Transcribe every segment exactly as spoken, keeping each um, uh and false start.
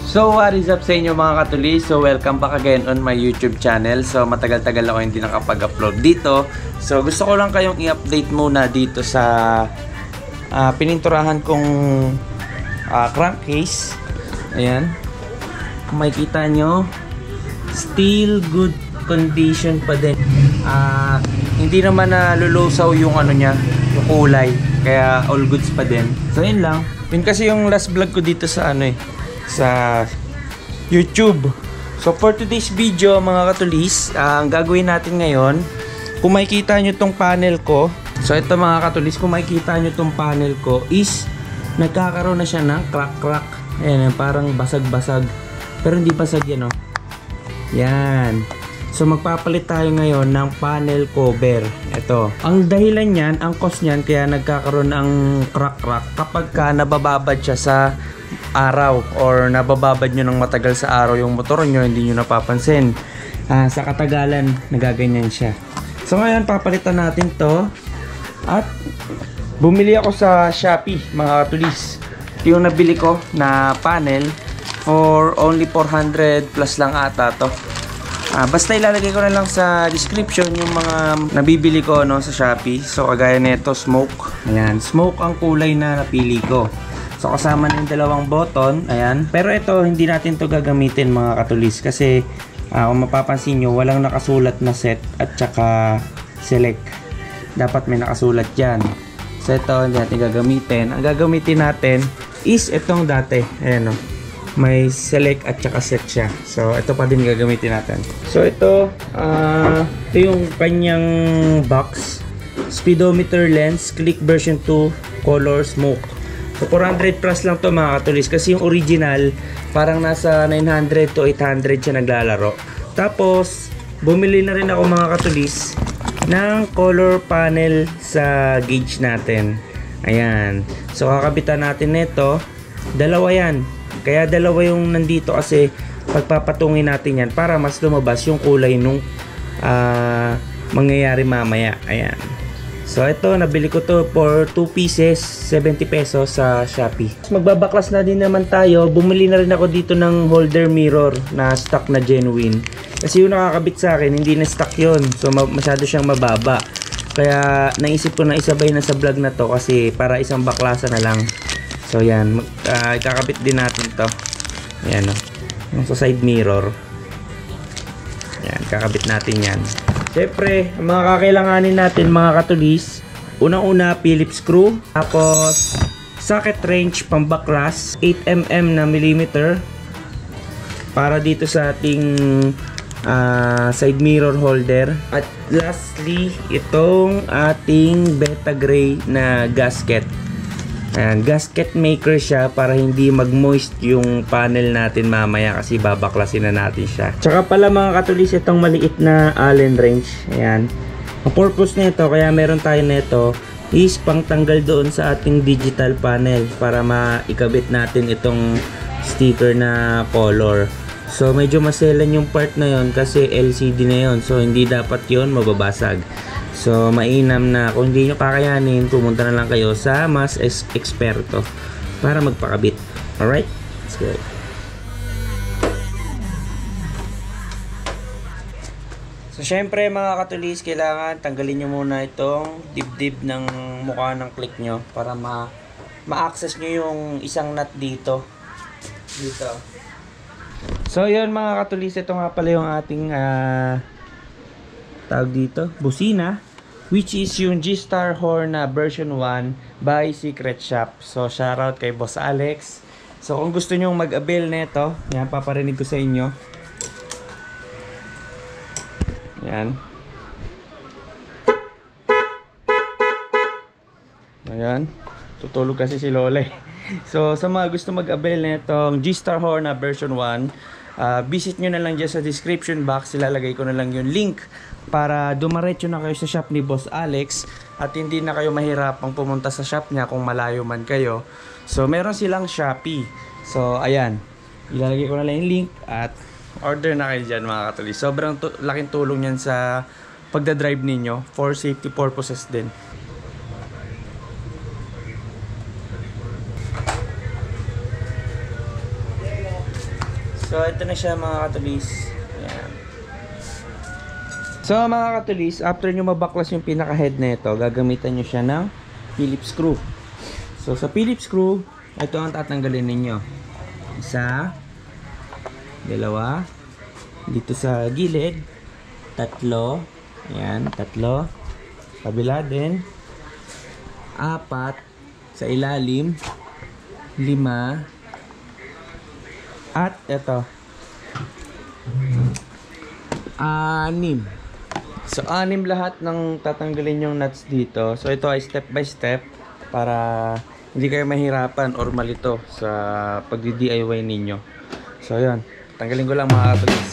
So what is up sa inyo mga katulis? So welcome back again on my YouTube channel. So matagal-tagal ako hindi nakapag-upload dito. So gusto ko lang kayong i-update muna dito sa uh, pininturahan kong uh, crankcase. Ayan. Kung makikita nyo, still good condition pa din. Uh, hindi naman nalulusaw yung ano niya, yung kulay. Kaya all goods pa din. So yun lang. Yun kasi yung last vlog ko dito sa ano eh, sa YouTube. So for today's video mga katulis, uh, ang gagawin natin ngayon, kung makikita nyo tong panel ko, so ito mga katulis, kung makikita nyo tong panel ko is nagkakaroon na siya ng crack crack. Ayan, parang basag-basag, pero hindi basag yan, oh. Yan. So magpapalit tayo ngayon ng panel cover. Ito. Ang dahilan niyan, ang cause niyan kaya nagkakaroon ng crack crack kapag ka nabababad siya sa araw or nabababad nyo ng matagal sa araw yung motor nyo, hindi nyo napapansin. Uh, sa katagalan, nagaganyan siya. So ngayon, papalitan natin to. At bumili ako sa Shopee, mga katulis. Yung nabili ko na panel for only four hundred plus lang ata to. Uh, basta ilalagay ko na lang sa description yung mga nabibili ko no, sa Shopee. So kagaya nito, smoke. Ayan, smoke ang kulay na napili ko. So kasama na yung dalawang button, ayan. Pero ito, hindi natin to gagamitin mga katulis kasi uh, kung mapapansin nyo, walang nakasulat na set at saka select. Dapat may nakasulat dyan. So ito, hindi natin gagamitin. Ang gagamitin natin is itong dati. Ayan o. May select at saka set siya. So ito pa din gagamitin natin. So ito, uh, ito yung kanyang box. Speedometer lens, click version two, color smoke. So four hundred plus lang to mga katulis kasi yung original parang nasa nine hundred to eight hundred siya naglalaro. Tapos bumili na rin ako mga katulis ng color panel sa gauge natin. Ayan. So kakabitan natin nito. Dalawa yan. Kaya dalawa yung nandito kasi pagpapatungin natin yan para mas lumabas yung kulay nung uh, mangyayari mamaya. Ayan. So ito, nabili ko to for two pieces, seventy pesos sa Shopee. Magbabaklas na din naman tayo. Bumili na rin ako dito ng holder mirror na stock na genuine. Kasi yung nakakabit sa akin, hindi na stock yun. So masyado siyang mababa. Kaya naisip ko na isabay na sa vlog na to kasi para isang baklasa na lang. So yan, uh, ikakabit din natin to. Ayan o, yung sa side mirror. Yan, kakabit natin yan. Siyempre, ang mga kakailanganin natin mga katulis, unang-una Phillips screw, tapos socket wrench pambaklas, eight millimeter na millimeter para dito sa ating uh, side mirror holder, at lastly itong ating beta gray na gasket. Ayan, gasket maker siya para hindi mag-moist yung panel natin mamaya kasi babaklasin na natin siya. Tsaka pala mga katulis, itong maliit na Allen wrench. Ayan. Ang purpose nito, kaya meron tayo nito, is pang tanggal doon sa ating digital panel para maikabit natin itong sticker na color. So medyo maselan yung part na yon kasi L C D na yon. So hindi dapat yon mababasag. So mainam na kung hindi nyo kakayanin, pumunta na lang kayo sa mas eksperto para magpakabit. Alright? Let's go. So syempre mga katulis, kailangan tanggalin nyo muna itong dibdib ng mukha ng click nyo para ma ma-access nyo yung isang nut dito. Dito. So yun mga katulis, ito nga pala yung ating uh, tawag dito, busina, which is yung G-Star Horn na version one by Secret Shop. So shoutout kay Boss Alex. So kung gusto nyo mag-avail nito, yan, paparinig ko sa inyo. Yan. Ayan. Tutulog kasi si Lola. So sa mga gusto mag-avail nitong G-Star Horn na version one, Uh, visit nyo na lang dyan sa description box. Ilalagay ko na lang yung link para dumaretso na kayo sa shop ni Boss Alex at hindi na kayo mahirapang pumunta sa shop niya kung malayo man kayo. So meron silang Shopee. So ayan, ilalagay ko na lang yung link at order na kayo dyan mga katulis. Sobrang tu laking tulong yan sa pagdadrive ninyo for safety purposes din. So, ito na siya mga katulis. Ayan. So, mga katulis, after nyo mabaklas yung pinaka-head na ito, gagamitan nyo siya ng Phillips screw. So, sa Phillips screw, ito ang tatanggalin ninyo. Isa, dalawa, dito sa gilid, tatlo, ayan, tatlo, kabila din, apat, sa ilalim, lima, at ito, anim. So, anim lahat ng tatanggalin yung nuts dito. So, ito ay step by step para hindi kayo mahirapan or malito sa pag-D I Y ninyo. So, yun. Tanggalin ko lang mga katulis.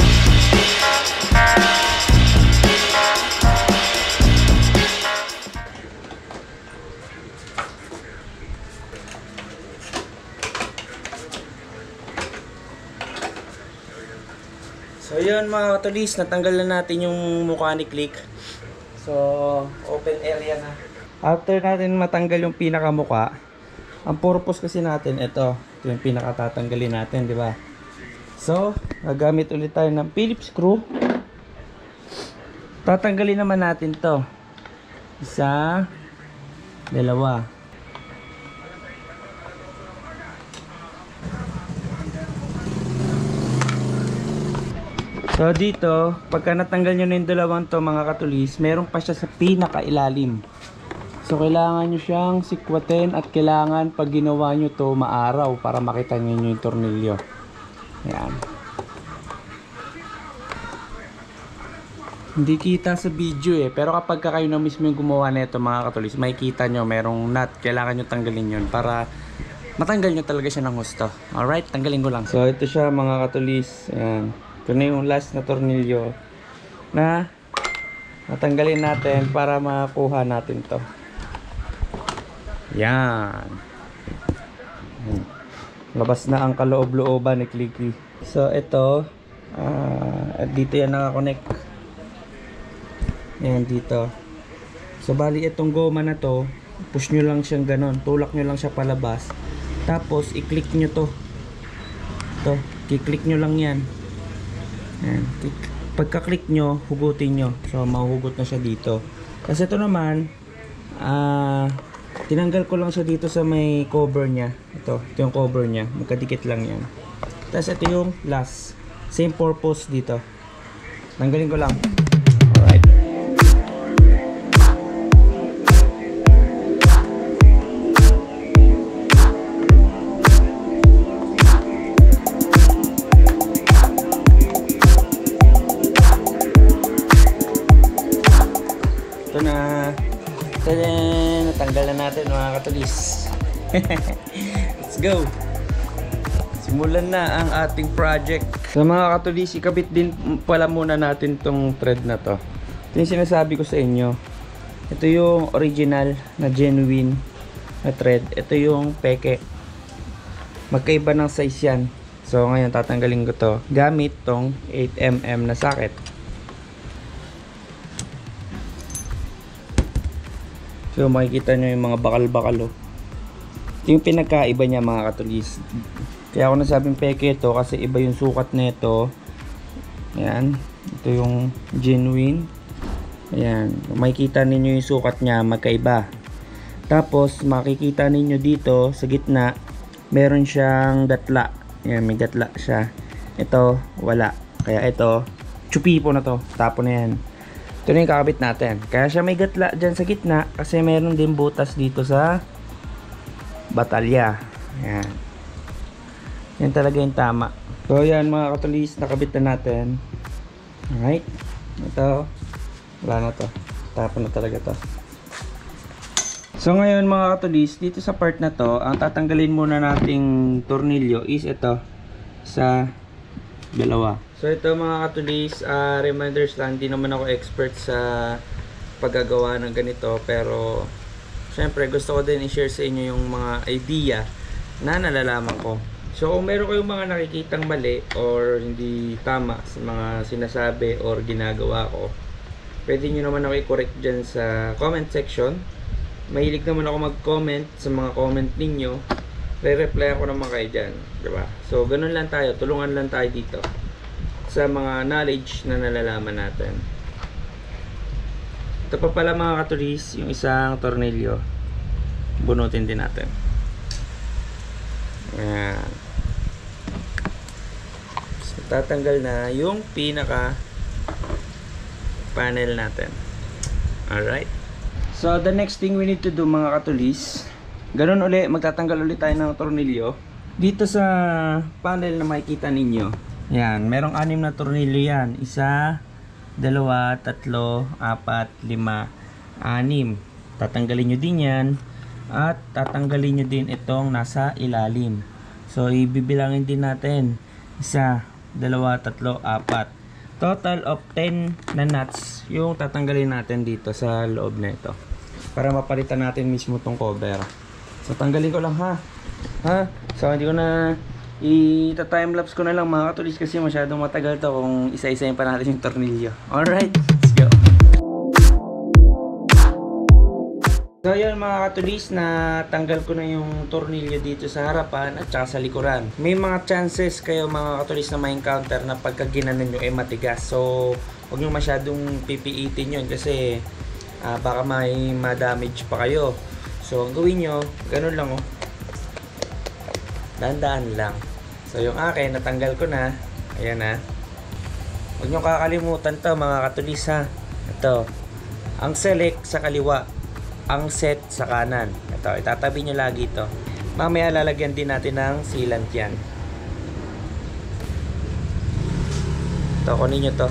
So yun mga katulis, natanggal na natin yung mukha ni Click. So open area na. After natin matanggal yung pinakamuka, ang purpose kasi natin ito, ito yung pinakatatanggalin natin, di ba? So gagamit ulit tayo ng Phillips screw. Tatanggalin naman natin to. Isa, dalawa. So dito, pagka natanggal nyo na yung dalawang to mga katulis, meron pa siya sa pinakailalim. So kailangan nyo siyang sikwatin at kailangan pag ginawa nyo to maaraw para makita nyo yung tornilyo. Ayan. Hindi kita sa video eh, pero kapag kayo na mismo yung gumawa na ito mga katulis, makikita nyo merong nut, kailangan nyo tanggalin yun para matanggal nyo talaga siya ng husto. Alright, tanggalin ko lang. So ito siya mga katulis. Ayan. Ito na yung last na tornilyo na natanggalin natin para makuha natin to. Yan. Labas na ang kaloob-looban ni Clicky. So ito, uh, dito yan nakakonect. Yan dito. So bali itong goma na to, push nyo lang siyang ganon, tulak nyo lang siya palabas. Tapos i-click nyo to. Ito, i-click nyo lang yan. Ayan. Pagka-click nyo, hugutin nyo. So, mahuhugot na siya dito. Kasi ito naman, uh, tinanggal ko lang siya dito sa may cover niya. Ito, ito yung cover niya. Magkadikit lang yan. Tapos ito yung last. Same purpose dito. Tanggalin ko lang. Alright. Ito na. Tadaan! Natanggal na natin mga katulis. Let's go! Simulan na ang ating project. So mga katulis, ikabit din pala muna natin tong thread na to. Ito yung sinasabi ko sa inyo. Ito yung original na genuine na thread. Ito yung peke. Magkaiba ng size yan. So ngayon tatanggalin ko to gamit tong eight millimeter na socket. So makikita nyo yung mga bakal-bakal oh. Ito yung pinagkaiba niya mga katulis. Kaya ako nasabing peke ito kasi iba yung sukat nito. Ayan. Ito yung genuine. Ayan. Makikita ninyo yung sukat niya magkaiba. Tapos makikita ninyo dito sa gitna meron siyang gatla. Ayan, may gatla siya. Ito wala. Kaya ito chupipo na to. Tapo na yan. Ito na yung kakabit natin. Kaya siya may gatla dyan sa gitna kasi meron din butas dito sa batalya. Ayan. Yan talaga yung tama. So yan mga katulis, nakabit na natin. Alright. Ito. Wala na to. Tapon na talaga to. So ngayon mga katulis, dito sa part na to, ang tatanggalin muna nating tornilyo is ito. Sa dalawa. So ito mga katulis, uh, reminders lang, hindi naman ako expert sa paggagawa ng ganito, pero syempre gusto ko din i-share sa inyo yung mga idea na nalalaman ko. So kung meron kayong mga nakikitang mali or hindi tama sa mga sinasabi or ginagawa ko, pwede nyo naman ako i-correct dyan sa comment section. Mahilig naman ako mag-comment sa mga comment ninyo. re-replyan ko naman kayo dyan, diba? So ganun lang tayo, tulungan lang tayo dito sa mga knowledge na nalalaman natin. Ito pa pala mga katulis, yung isang tornilyo, bunutin din natin. Ayan. So tatanggal na yung pinaka panel natin. Alright. So the next thing we need to do mga katulis, ganun uli, magtatanggal ulit tayo ng tornilyo. Dito sa panel na makikita ninyo, yan, merong anim na tornilyo yan. Isa, dalawa, tatlo, apat, lima, anim. Tatanggalin nyo din yan. At tatanggalin nyo din itong nasa ilalim. So ibibilangin din natin. Isa, dalawa, tatlo, apat. Total of ten na nuts yung tatanggalin natin dito sa loob na ito, para mapalitan natin mismo tong cover. So tanggalin ko lang ha. Ha? So hindi ko na i-timelapse ko na lang mga katulis, kasi masyadong matagal to kung isa-isayin pa natin yung tornilyo. Alright, let's go. So yun mga katulis, na tanggal ko na yung tornilyo dito sa harapan at saka sa likuran. May mga chances kayo mga katulis na ma-encounter na pagka ginanon nyo ay matigas. So huwag nyo masyadong pipiitin yun, kasi uh, baka may ma-damage pa kayo. So ang gawin nyo, ganun lang oh, dahan-dahan lang. So yung akin, natanggal ko na. Ayan na. Huwag nyo kakalimutan to mga katulis ha. Ito, ang select sa kaliwa, ang set sa kanan. Ito, itatabi nyo lagi ito. Mamaya lalagyan din natin ng sealant yan. Ito, kunin nyo to.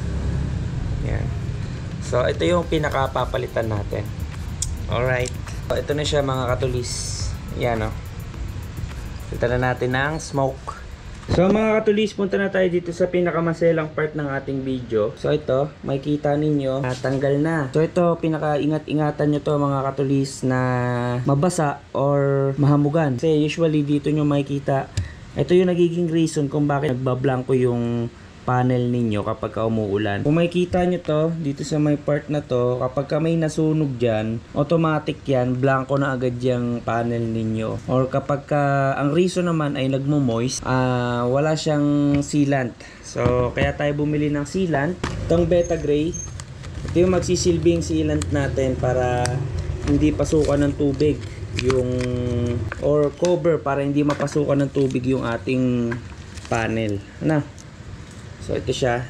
Yan. So ito yung pinakapapalitan natin. Alright. So, ito na siya mga katulis. Yan o. Punta na natin ng smoke. So mga katulis, punta na tayo dito sa pinakamaselang part ng ating video. So ito, makikita ninyo, natanggal na. So ito, pinaka-ingat-ingatan nyo to mga katulis na mabasa or mahamugan. Kasi usually dito nyo makikita, ito yung nagiging reason kung bakit nagbablanko yung panel ninyo kapag ka umuulan. Kung makikita nyo to, dito sa may part na to, kapag ka may nasunog dyan, automatic yan, blanko na agad yung panel ninyo. Or kapag ka, ang reason naman ay nagmo-moist, uh, wala siyang sealant. So, kaya tayo bumili ng sealant. Itong Beta Gray, ito yung magsisilbing sealant natin para hindi pasukan ng tubig yung, or cover para hindi mapasukan ng tubig yung ating panel. Ano? So ito siya.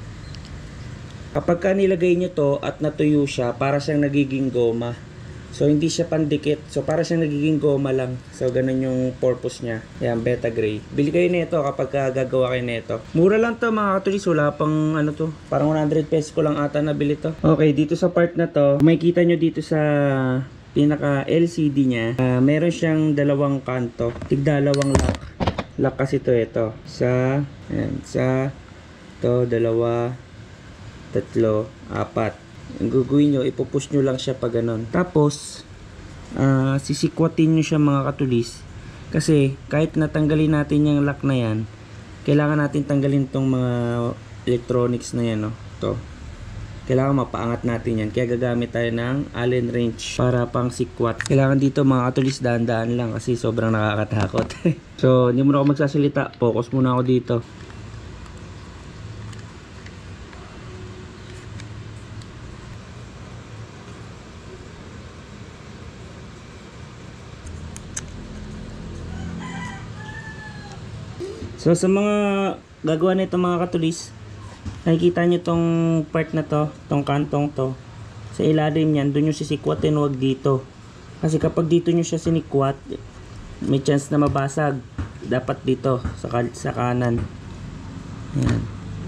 Kapag ka nilagay nyo to at natuyo siya, para siyang nagiging goma. So hindi siya pandikit. So para siyang nagiging goma lang. So ganun yung purpose niya. Yan, Beta Gray. Bili kayo nito kapag ka gagawa kayo nito. Mura lang to mga katulis. Wala pang ano to. Parang one hundred pesos ko lang ata nabili to. Okay, dito sa part na to, makikita nyo dito sa pinaka L C D niya, uh, meron siyang dalawang kanto. Tigdalawang lock. Lock kasi to ito. Sa, ayan, sa ito, dalawa, tatlo, apat. Ang gagawin nyo, ipupush nyo lang siya pag ganon. Tapos, uh, sisikwatin nyo siya mga katulis. Kasi, kahit natanggalin natin yung lock na yan, kailangan natin tanggalin tong mga electronics na yan. No? Ito. Kailangan mapaangat natin yan. Kaya gagamit tayo ng Allen wrench para pang sikwat. Kailangan dito mga katulis, dahan-dahan lang kasi sobrang nakakatakot. So, hindi muna ako magsasalita. Focus muna ako dito. So sa mga gagawa nito mga katulis, nakikita nyo tong part na to, tong kantong to. Sa ilalim yan, doon nyo sisikwatin, huwag dito. Kasi kapag dito nyo siya sinikwat, may chance na mabasag. Dapat dito, sa, sa kanan. Yan.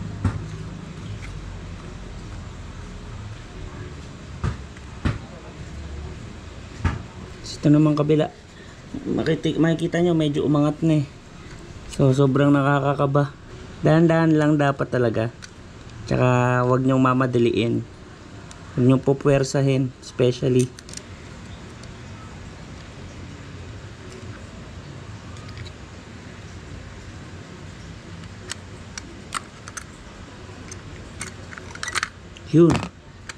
Ito naman kabila. Makikita, makikita nyo, medyo umangat na eh. So, sobrang nakakakaba. Dahan-dahan lang dapat talaga. Tsaka, huwag nyong mamadaliin. Huwag nyong pupwersahin, especially. Yun.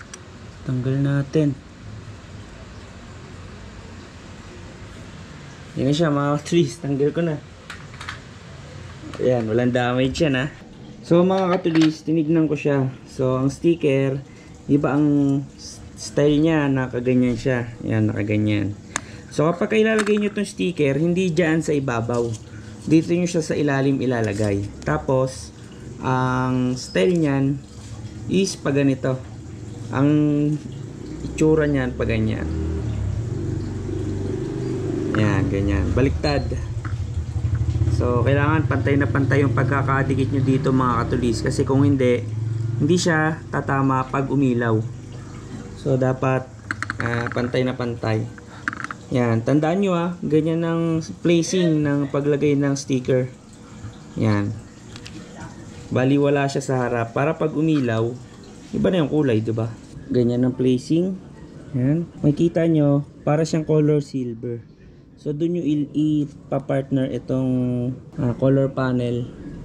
Tanggal natin. Yan na siya mga katulis. Tanggal ko na. Ayan, walang damage yan ha. So mga katulis, tinignan ko siya. So ang sticker, iba ang style niya, nakaganyan siya. Ayan, nakaganyan. So kapag ilalagay nyo itong sticker, hindi dyan sa ibabaw. Dito nyo siya sa ilalim ilalagay. Tapos, ang style niyan is pa ganito. Ang itsura niyan pa ganyan. Ayan, ganyan. Baliktad. So, kailangan pantay na pantay yung pagkakadikit nyo dito mga katulis. Kasi kung hindi, hindi siya tatama pag umilaw. So, dapat uh, pantay na pantay. Yan, tandaan nyo ah, ganyan ang placing ng paglagay ng sticker. Yan. Bali wala siya sa harap. Para pag umilaw, iba na yung kulay, diba? Ganyan ang placing. Yan. Makikita nyo, para siyang color silver. So, dun nyo ipa-partner itong uh, color panel.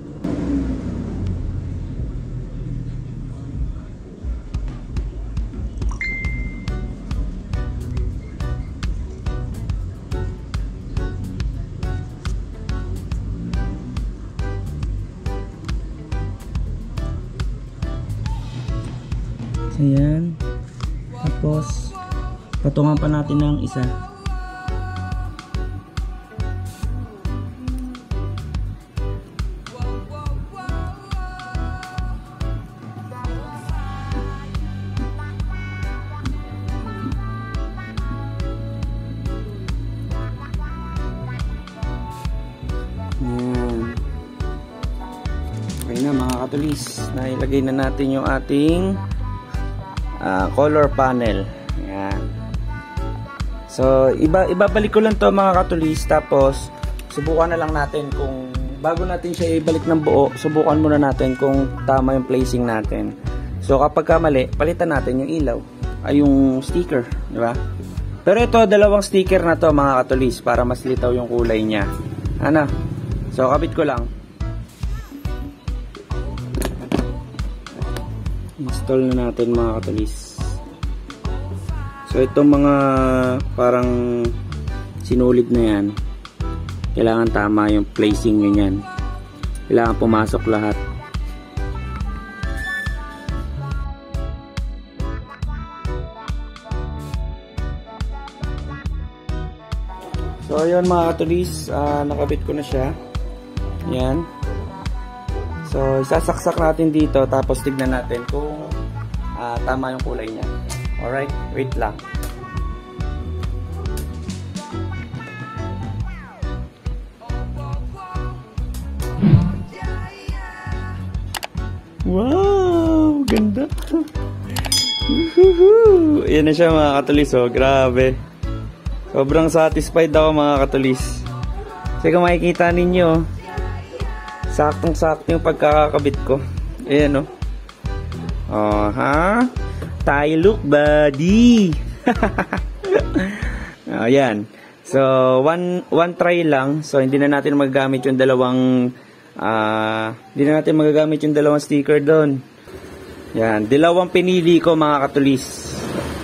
Ayan. Tapos, patungan pa natin ng isa. Ayan. Okay na mga katulis. Nailagay na natin yung ating Uh, color panel. Ayan. So, iba, ibabalik ko lang to mga katulis. Tapos, subukan na lang natin kung bago natin siya ibalik ng buo, subukan muna natin kung tama yung placing natin. So, kapag kamali, palitan natin yung ilaw. Ay, yung sticker. Diba? Pero ito, dalawang sticker na to mga katulis para mas litaw yung kulay niya. Ano? So, kabit ko lang. Install na natin mga katulis. So itong mga parang sinulid na yan, kailangan tama yung placing nyo yan. Kailangan pumasok lahat. So ayun mga katulis, uh, nakabit ko na siya. Yan. So, isasaksak natin dito tapos tignan natin kung uh, tama yung kulay niya. Alright, wait lang. Wow! Ganda! Ayan na siya mga katulis. Oh, grabe. Sobrang satisfied ako mga katulis. Kasi kung makikita ninyo, saktong-sakto yung pagkakakabit ko. Ayan o. Oh, ha? Tayo look, buddy! Ayan. So, one, one try lang. So, hindi na natin magagamit yung dalawang uh, hindi na natin magagamit yung dalawang sticker doon. Ayan. Dalawang pinili ko mga katulis.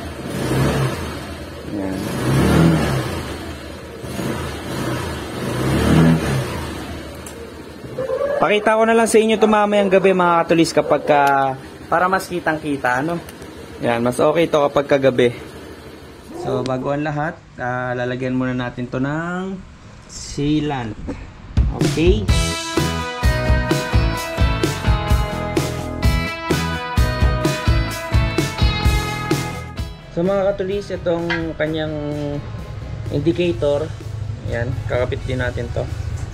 Pakita ko na lang sa inyo ito mamayang gabi mga katulis kapag ka, para mas kitang kita, ano? Yan, mas okay ito kapag kagabi. So, bago ang lahat, uh, lalagyan muna natin to ng sealant. Okay? So, mga katulis, itong kanyang indicator, yan, kakapit din natin to.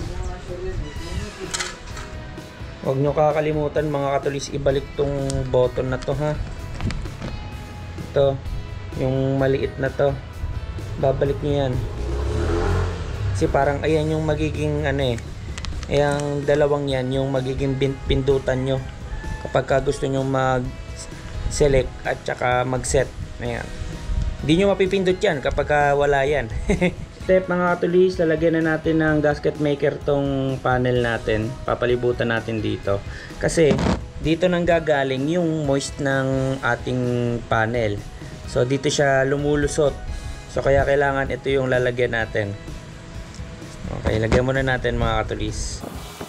Huwag nyo kakalimutan mga katulis, ibalik tong button na to ha. Ito, yung maliit na to. Babalik nyo yan. Kasi parang ayan yung magiging ano eh. Ayan dalawang yan yung magiging pindutan nyo. Kapag ka gusto nyo mag select at saka mag set. Ayan. Hindi nyo mapipindot yan kapag ka wala yan. Step mga katulis, lalagyan na natin ng gasket maker tong panel natin. Papalibutan natin dito. Kasi dito nang gagaling yung moist ng ating panel. So dito siya lumulusot. So kaya kailangan ito yung lalagyan natin. Okay, lagyan muna natin mga katulis.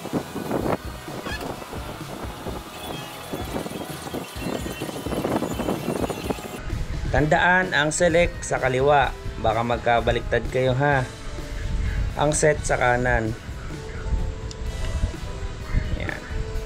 Tandaan ang select sa kaliwa. Baka magkabaliktad kayo ha. Ang set sa kanan. Yan.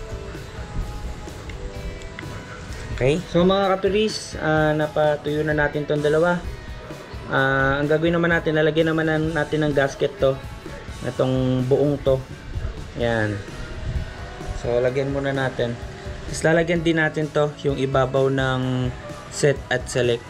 Okay. So mga katulis, uh, napatuyo na natin tong dalawa. Uh, ang gagawin naman natin, lalagyan naman natin ng gasket to. Itong buong to. Yan. So lagyan muna natin. Tapos lalagyan din natin to yung ibabaw ng set at select.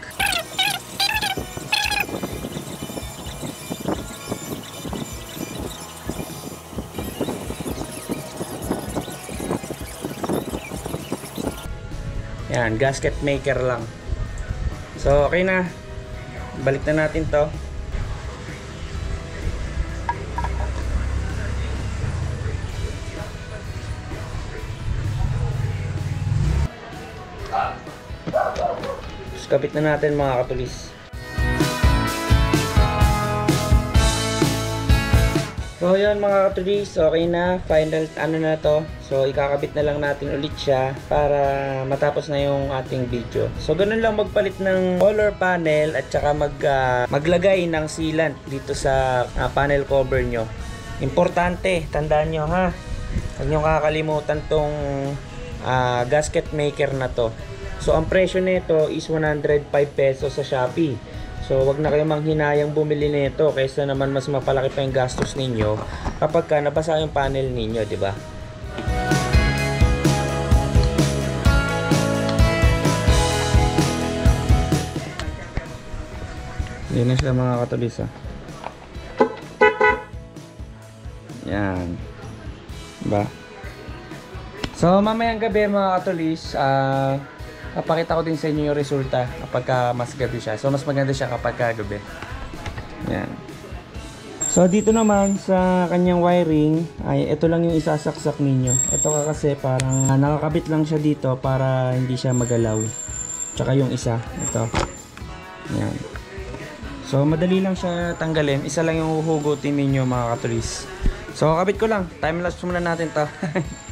Yan, gasket maker lang. So okay na. Balik na natin to. Kapit na natin mga katulis. So yun mga katulis, okay na, final ano na to. So ikakabit na lang natin ulit siya para matapos na yung ating video. So ganun lang magpalit ng color panel at saka mag, uh, maglagay ng sealant dito sa uh, panel cover nyo. Importante, tandaan nyo ha, huwag nyo kakalimutan tong uh, gasket maker na to. So ang presyo nito is one hundred five pesos sa Shopee. So wag na kayong manghinayang bumili nito kaysa naman mas mapalaki pa yung gastos ninyo kapag ka nabasa yung panel ninyo, di ba? Yan na siya mga katulis ha. Yan. Diba? So mamayang gabi mga katulis, ah uh, papakita ko din sa inyo yung resulta kapag ka mas gabi siya. So mas maganda siya kapag ka gabi. Yan. So dito naman sa kanyang wiring ay ito lang yung isasaksak ninyo. Ito ka kasi parang uh, nakakabit lang siya dito para hindi siya magalaw. Tsaka yung isa, ito. Yan. So madali lang siya tanggalin. Isa lang yung uhugutin ninyo mga katulis. So kabit ko lang. Time lapse muna natin to.